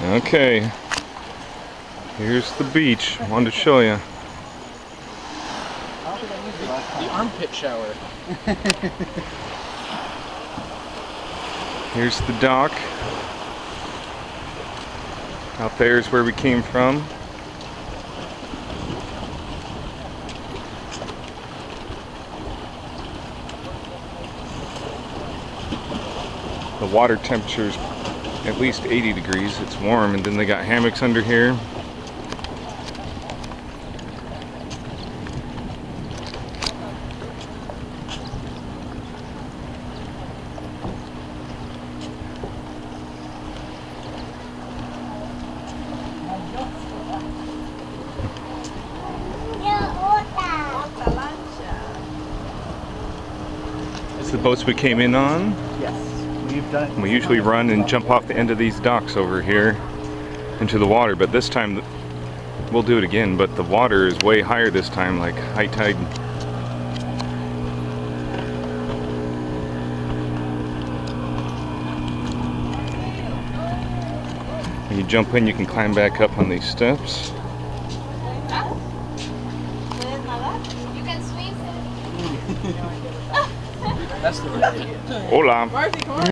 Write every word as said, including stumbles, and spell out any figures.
Okay, here's the beach. Wanted to show you. The armpit shower. Here's the dock. Out there is where we came from. The water temperature is at least eighty degrees. It's warm, and then they got hammocks under here. This is the boats we came in on. Yes, we've done it. We usually run and jump off the end of these docks over here into the water, but this time we'll do it again, but the water is way higher this time, like high tide. When you jump in, you can climb back up on these steps. You can swim. That's the right idea. Hola. Marty, come on.